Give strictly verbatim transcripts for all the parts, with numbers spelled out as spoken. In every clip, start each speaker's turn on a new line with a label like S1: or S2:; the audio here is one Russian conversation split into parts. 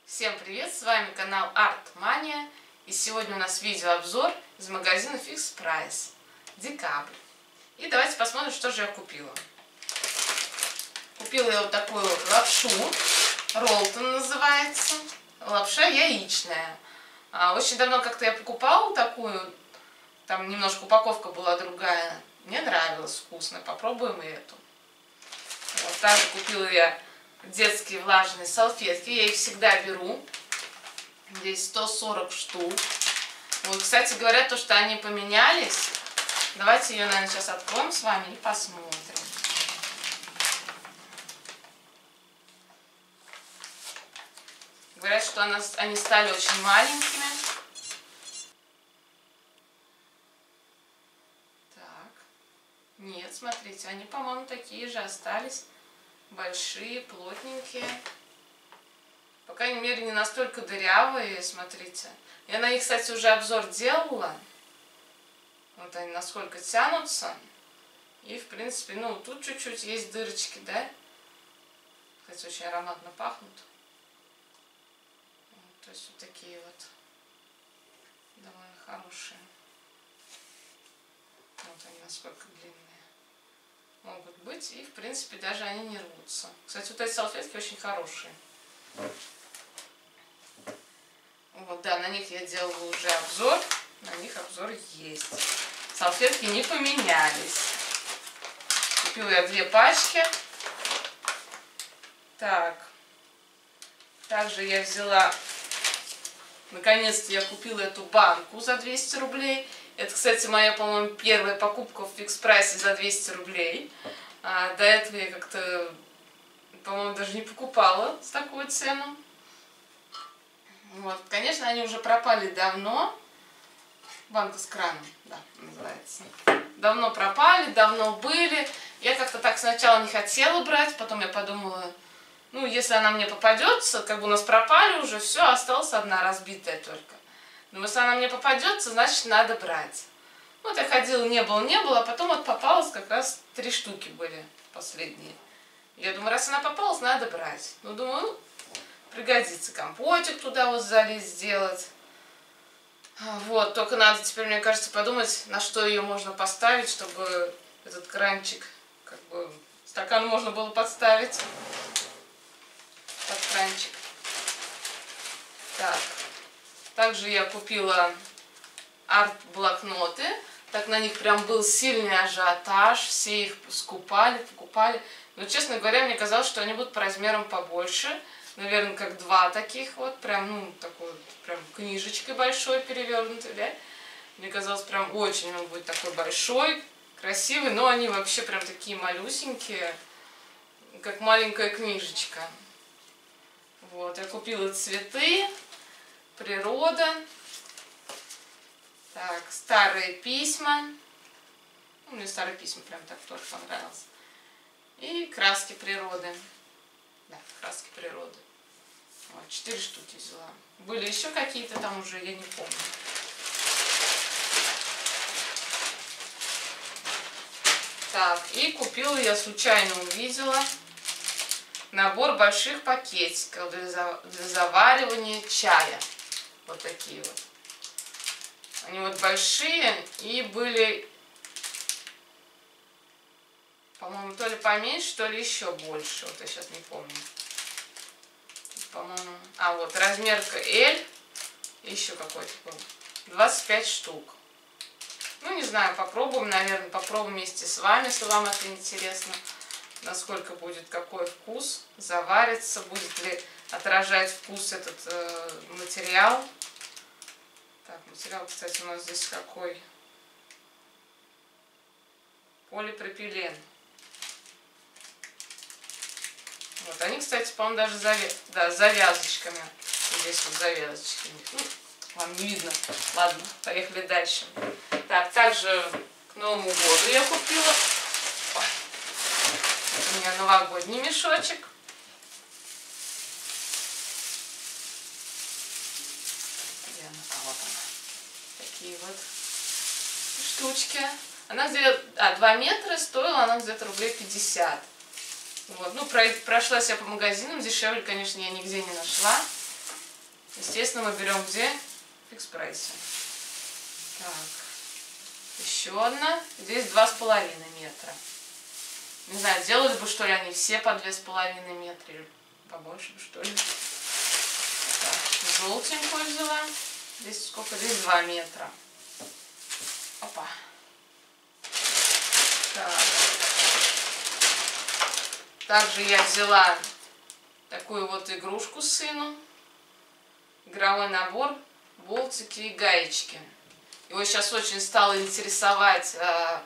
S1: Всем привет, с вами канал Art-Mania, и сегодня у нас видеообзор из магазина Fix Price, декабрь. И давайте посмотрим, что же я купила. Купила я вот такую вот лапшу, Ролтон называется, лапша яичная. Очень давно как-то я покупала такую, там немножко упаковка была другая, мне нравилось, вкусно, попробуем и эту. Вот, также купила я детские влажные салфетки, я их всегда беру, здесь сто сорок штук. Вот, кстати говоря, то, что они поменялись, давайте ее, наверное, сейчас откроем с вами и посмотрим. Говорят, что она, они стали очень маленькими. Так, нет, смотрите, они, по-моему, такие же остались. Большие, плотненькие. По крайней мере, не настолько дырявые, смотрите. Я на них, кстати, уже обзор делала. Вот они насколько тянутся. И, в принципе, ну, тут чуть-чуть есть дырочки, да? Кстати, очень ароматно пахнут. Вот, то есть вот такие вот довольно хорошие. Вот они насколько длинные могут быть, и в принципе даже они не рвутся. Кстати, вот эти салфетки очень хорошие. Вот, да, на них я делала уже обзор, на них обзор есть. Салфетки не поменялись. Купила я две пачки. Так, также я взяла, наконец-то я купила эту банку за двести рублей. Это, кстати, моя, по-моему, первая покупка в Fix Price за двести рублей. А до этого я как-то, по-моему, даже не покупала с такой цену. Вот, конечно, они уже пропали давно. Банка с краном, да, называется. Давно пропали, давно были. Я как-то так сначала не хотела брать, потом я подумала, ну, если она мне попадется, как бы у нас пропали уже, все, осталась одна разбитая только. Но если она мне попадется, значит надо брать. Вот я ходила, не было, не было, а потом вот попалось как раз три штуки были последние. Я думаю, раз она попалась, надо брать. Ну, думаю, ну, пригодится компотик туда вот залезть сделать. Вот, только надо теперь, мне кажется, подумать, на что ее можно поставить, чтобы этот кранчик, как бы, стакан можно было подставить под кранчик. Так. Также я купила арт-блокноты, так на них прям был сильный ажиотаж, все их скупали, покупали. Но, честно говоря, мне казалось, что они будут по размерам побольше, наверное, как два таких вот, прям, ну, такой вот, прям книжечкой большой перевернутой, да. Мне казалось, прям очень он будет такой большой, красивый, но они вообще прям такие малюсенькие, как маленькая книжечка. Вот, я купила цветы. Природа. Так, старые письма. Ну, мне старые письма прям так тоже понравилось. И краски природы. Да, краски природы. Вот, четыре штуки взяла. Были еще какие-то там уже, я не помню. Так, и купила, я случайно увидела набор больших пакетиков для, для заваривания чая. Вот такие вот. Они вот большие и были, по-моему, то ли поменьше, то ли еще больше. Вот я сейчас не помню. По-моему. А, вот размерка L. Еще какой-то был. двадцать пять штук. Ну, не знаю, попробуем, наверное, попробуем вместе с вами, если вам это интересно. Насколько будет, какой вкус, заварится, будет ли отражать вкус этот э, материал. Так, материал, кстати, у нас здесь какой? Полипропилен. Вот, они, кстати, по-моему, даже завя... да, с завязочками. Здесь вот завязочки. Ну, вам не видно. Ладно, поехали дальше. Так, также к Новому году я купила. У меня новогодний мешочек. Вот она. Такие вот штучки. Она где-то, а, два метра стоила, она где-то рублей пятьдесят. Вот. Ну, про, прошлась я по магазинам, дешевле, конечно, я нигде не нашла. Естественно, мы берем где? В Экспрессе. Так. Еще одна. Здесь два с половиной метра. Не знаю, делали бы, что ли, они все по две с половиной метра. Или побольше бы, что ли. Так, желтенькую взяла. Здесь сколько? Здесь два метра. Опа. Так. Также я взяла такую вот игрушку сыну. Игровой набор, болтики и гаечки. Его сейчас очень стало интересовать э,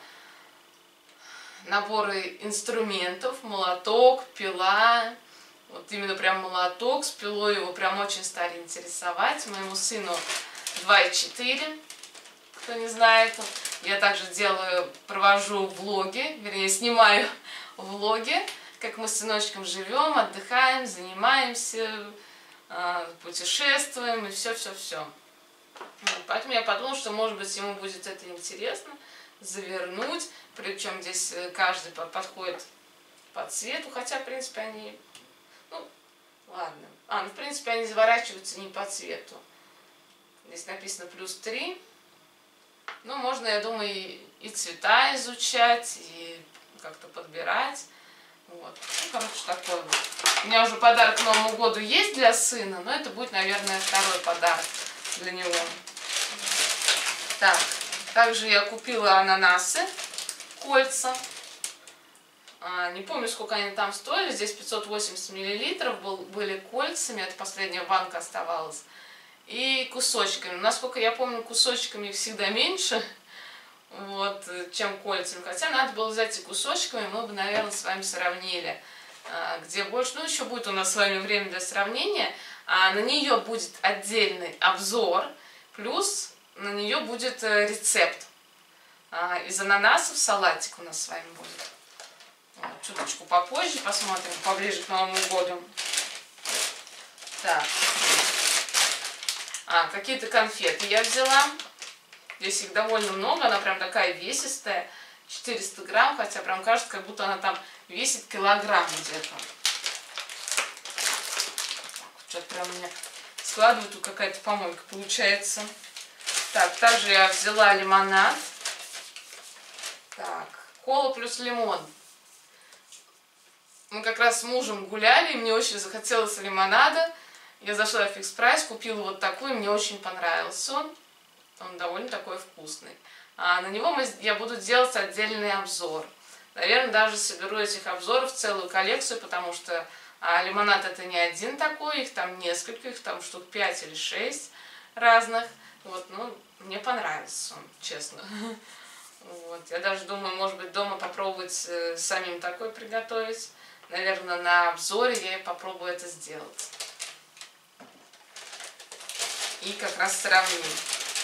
S1: наборы инструментов, молоток, пила. Вот именно прям молоток с пилой его прям очень стали интересовать. Моему сыну два и четыре, кто не знает. Я также делаю, провожу влоги, вернее снимаю влоги, как мы с сыночком живем, отдыхаем, занимаемся, путешествуем и все-все-все. Поэтому я подумала, что может быть ему будет это интересно, завернуть, причем здесь каждый подходит по цвету, хотя в принципе они, ну ладно, а, ну в принципе они заворачиваются не по цвету. Здесь написано плюс три, ну можно, я думаю, и, и цвета изучать, и как-то подбирать. Вот. Ну, короче, такой вот. У меня уже подарок к Новому году есть для сына, но это будет, наверное, второй подарок для него. Так, также я купила ананасы, кольца. А, не помню, сколько они там стоили. Здесь пятьсот восемьдесят миллилитров был, были кольцами, это последняя банка оставалась. И кусочками. Насколько я помню, кусочками их всегда меньше. Вот, чем кольцами. Хотя надо было взять и кусочками, мы бы, наверное, с вами сравнили, где больше. Ну, еще будет у нас с вами время для сравнения. А на нее будет отдельный обзор, плюс на нее будет рецепт. Из ананасов салатик у нас с вами будет. Вот, чуточку попозже посмотрим, поближе к Новому году. Так. А, какие-то конфеты я взяла. Здесь их довольно много, она прям такая весистая, четыреста грамм, хотя прям кажется, как будто она там весит килограмм где-то. Что-то прям у меня складываю, тут какая-то помойка получается. Так, также я взяла лимонад. Так, кола плюс лимон. Мы как раз с мужем гуляли, и мне очень захотелось лимонада. Я зашла в Фикс Прайс, купила вот такой, мне очень понравился он. Он довольно такой вкусный. А на него мы, я буду делать отдельный обзор. Наверное, даже соберу этих обзоров целую коллекцию, потому что а, лимонад это не один такой, их там несколько, их там штук пять или шесть разных. Вот, ну, мне понравился он, честно. Вот, я даже думаю, может быть, дома попробовать э, самим такой приготовить. Наверное, на обзоре я и попробую это сделать. И как раз сравнить.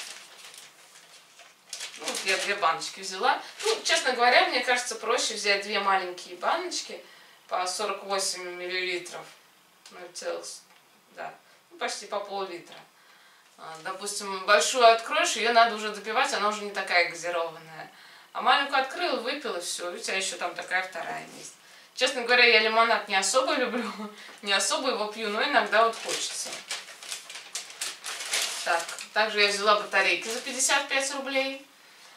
S1: Ну, я две баночки взяла. Ну, честно говоря, мне кажется, проще взять две маленькие баночки по сорок восемь миллилитров. Ну, да, ну, почти по пол-литра. Допустим, большую откроешь, ее надо уже допивать, она уже не такая газированная. А маленькую открыл, выпил, и все. У тебя еще там такая вторая есть. Честно говоря, я лимонад не особо люблю, не особо его пью, но иногда вот хочется. Так, также я взяла батарейки за пятьдесят пять рублей.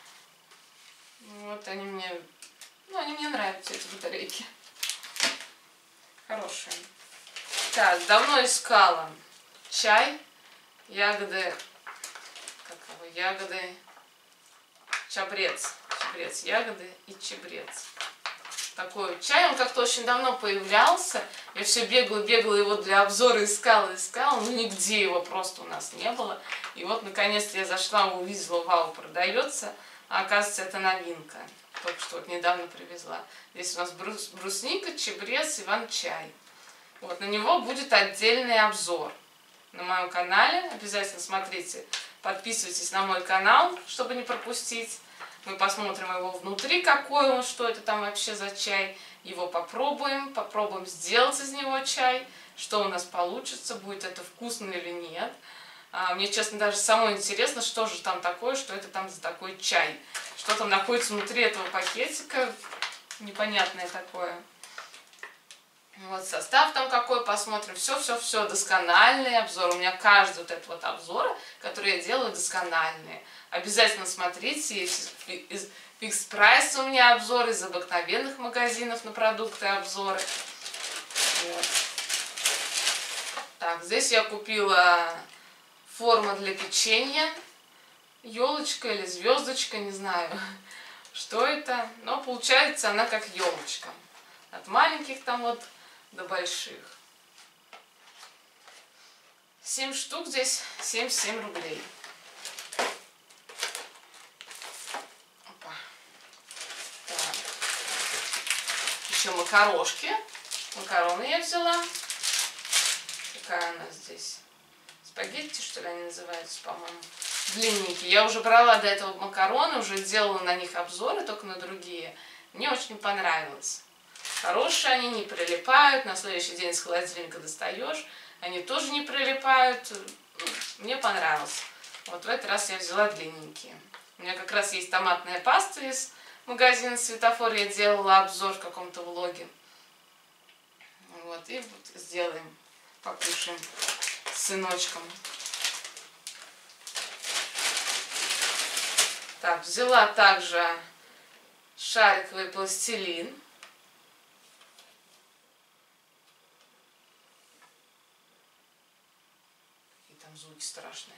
S1: Вот они мне, ну они мне нравятся, эти батарейки. Хорошие. Так, давно искала чай, ягоды, как его, ягоды, чабрец, чабрец, ягоды и чабрец. Такой чай, он как-то очень давно появлялся. Я все бегала, бегала его для обзора, искала, искала, но нигде его просто у нас не было. И вот наконец-то я зашла, увидела, вау, продается. А оказывается, это новинка. Только что вот недавно привезла. Здесь у нас брус, брусника, чабрец, иван-чай. Вот, на него будет отдельный обзор на моем канале. Обязательно смотрите, подписывайтесь на мой канал, чтобы не пропустить. Мы посмотрим его внутри, какой он, что это там вообще за чай. Его попробуем, попробуем сделать из него чай, что у нас получится, будет это вкусно или нет. А, мне, честно, даже самое интересно, что же там такое, что это там за такой чай. Что там находится внутри этого пакетика, непонятное такое. Вот состав там какой, посмотрим. Все-все-все, доскональный обзор. У меня каждый вот этот вот обзор, который я делаю, доскональные. Обязательно смотрите. Из Fixed Price у меня обзор, из обыкновенных магазинов на продукты обзоры. Вот. Так, здесь я купила форму для печенья. Елочка или звездочка, не знаю, что это. Но получается она как елочка. От маленьких там вот до больших. семь штук здесь, семьдесят семь рублей. Опа. Так. Еще макарошки. Макароны я взяла. Какая она здесь? Спагетти, что ли, они называются, по-моему. Длинненькие. Я уже брала до этого макароны, уже делала на них обзоры, только на другие. Мне очень понравилось. Хорошие они, не прилипают, на следующий день из холодильника достаешь, они тоже не прилипают. Мне понравилось. Вот в этот раз я взяла длинненькие. У меня как раз есть томатная паста из магазина Светофор, я делала обзор в каком-то влоге. Вот, и вот сделаем, покушаем с сыночком. Так, взяла также шариковый пластилин. Звуки страшные.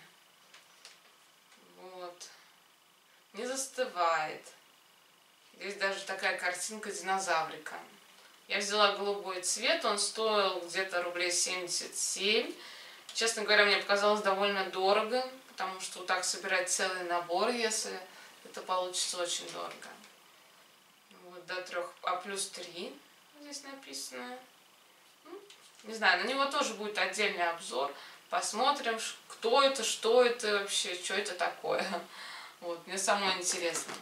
S1: Вот. Не застывает. Здесь даже такая картинка динозаврика. Я взяла голубой цвет, он стоил где-то рублей семьдесят семь. Честно говоря, мне показалось довольно дорого, потому что вот так собирать целый набор, если это получится очень дорого. Вот до трех, а плюс три здесь написано. Не знаю, на него тоже будет отдельный обзор. Посмотрим, кто это, что это вообще, что это такое. Вот, мне самое интересно.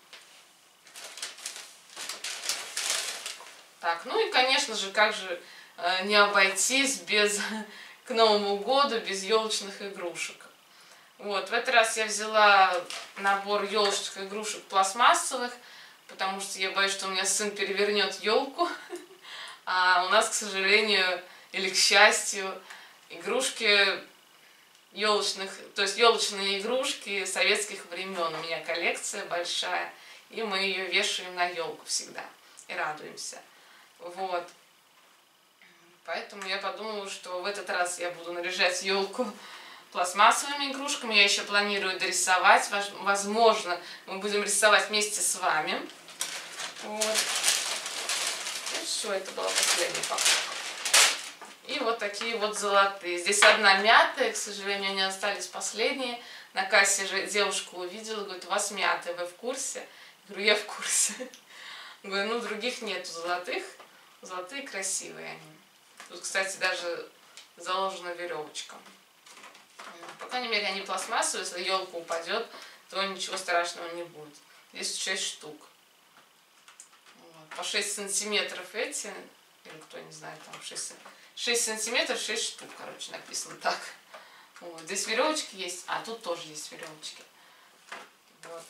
S1: Так, ну и, конечно же, как же э, не обойтись без, к Новому году, без елочных игрушек. Вот, в этот раз я взяла набор елочных игрушек пластмассовых, потому что я боюсь, что у меня сын перевернет елку. А у нас, к сожалению, или к счастью, игрушки елочных, то есть елочные игрушки советских времен. У меня коллекция большая, и мы ее вешаем на елку всегда и радуемся. Вот. Поэтому я подумала, что в этот раз я буду наряжать елку пластмассовыми игрушками. Я еще планирую дорисовать. Возможно, мы будем рисовать вместе с вами. Вот. И все, это была последняя покупка. И вот такие вот золотые. Здесь одна мятая, к сожалению, они остались последние. На кассе же девушка увидела, говорит, у вас мятая, вы в курсе? Я говорю, я в курсе. Говорю, ну других нету золотых. Золотые красивые они. Тут, кстати, даже заложена веревочка. По крайней мере, они пластмассовые, если елка упадет, то ничего страшного не будет. Здесь шесть штук. Вот. По шесть сантиметров эти, или кто не знает, там шесть, шесть сантиметров, шесть штук, короче, написано так. Вот. Здесь веревочки есть, а тут тоже есть веревочки. Вот.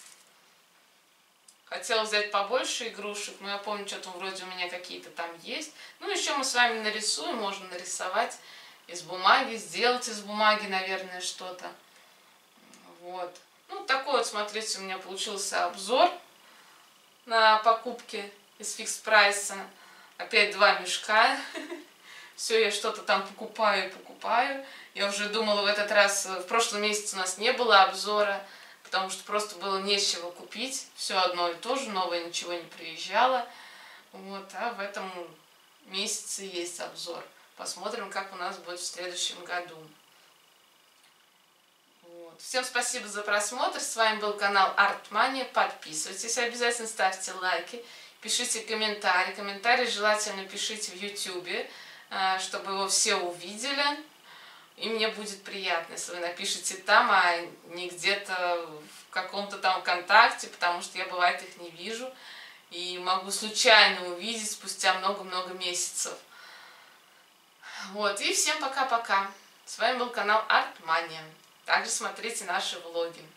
S1: Хотела взять побольше игрушек, но я помню, что-то вроде у меня какие-то там есть. Ну, еще мы с вами нарисуем, можно нарисовать из бумаги, сделать из бумаги, наверное, что-то. Вот. Ну, такой вот, смотрите, у меня получился обзор на покупки из Fixed Price. Опять два мешка. Все, я что-то там покупаю и покупаю. Я уже думала в этот раз, в прошлом месяце у нас не было обзора, потому что просто было нечего купить. Все одно и то же, новое ничего не приезжало. Вот, а в этом месяце есть обзор. Посмотрим, как у нас будет в следующем году. Вот. Всем спасибо за просмотр. С вами был канал Артмания. Подписывайтесь обязательно, ставьте лайки, пишите комментарии. Комментарии желательно пишите в ютубе, чтобы его все увидели. И мне будет приятно, если вы напишите там, а не где-то в каком-то там ВКонтакте, потому что я, бывает, их не вижу. И могу случайно увидеть спустя много-много месяцев. Вот, и всем пока-пока. С вами был канал Артмания. Также смотрите наши влоги.